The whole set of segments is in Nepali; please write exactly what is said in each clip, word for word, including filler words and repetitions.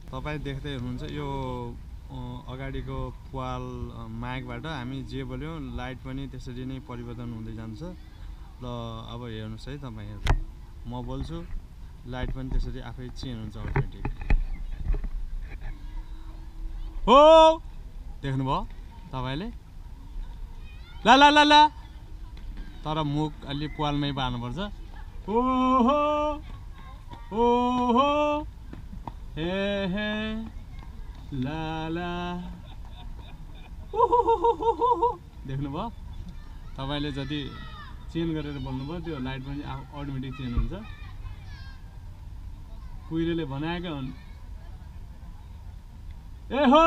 तपाईँ देख्दै हुनुहुन्छ यो अगाडिको प्वाल मागबाट हामी जे बोल्यौँ लाइट पनि त्यसरी नै परिवर्तन हुँदै जान्छ। ल अब हेर्नुहोस् है तपाईँहरू, म बोल्छु लाइट पनि त्यसरी आफै चेन्ज हुन्छ अटोमेटिक। हो देख्नुभयो तपाईँले? ला ला ला ला तर मुख अलि प्वालमै पार्नुपर्छ। ओहो ओहो हे हे ला ला देख्नुभयो? तपाईँले जति चेन्ज गरेर बोल्नुभयो त्यो लाइट पनि अटोमेटिक चेन्ज हुन्छ। कुहिरोले बनाएका हुन्। ए हो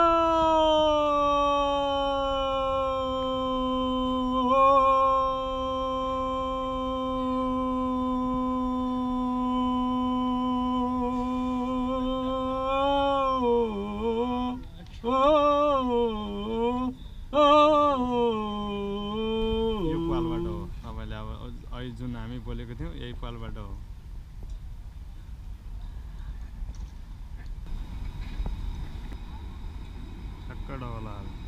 यो पालबाट हो तपाईँले अब अहिले जुन हामी बोलेको थियौँ यही पालबाट हो। ठक्क डबल